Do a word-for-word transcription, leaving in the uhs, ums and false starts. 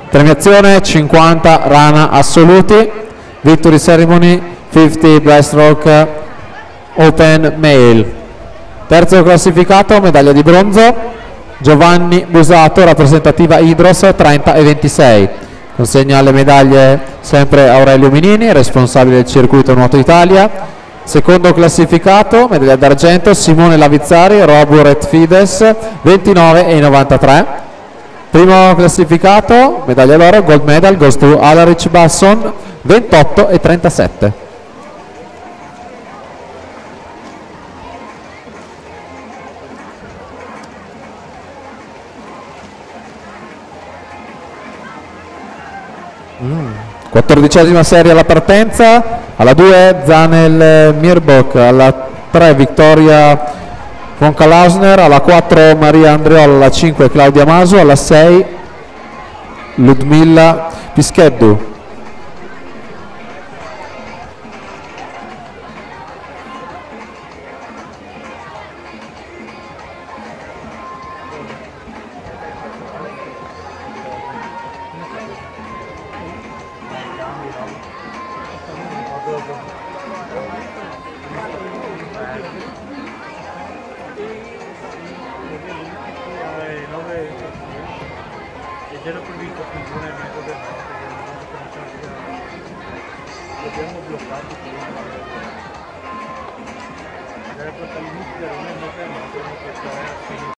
Premiazione cinquanta rana assoluti, Victory Ceremony cinquanta breaststroke open male. Terzo classificato, medaglia di bronzo, Giovanni Busato, rappresentativa Idros trenta e ventisei. Consegna le medaglie sempre Aurelio Minini, responsabile del circuito Nuoto Italia. Secondo classificato, medaglia d'argento, Simone Lavizzari, Roburet Fides, ventinove e novantatré. Primo classificato, medaglia d'oro, gold medal, goes to Alarich Basson, ventotto e trentasette. Mm. quattordicesima serie alla partenza, alla due Zanel Mirbok, alla tre Vittoria von Kalausner, alla quattro Maria Andriola, alla cinque Claudia Maso, alla sei Ludmilla Pischeddu. Era previsto funzionamento del abbiamo bloccato era per l'inizio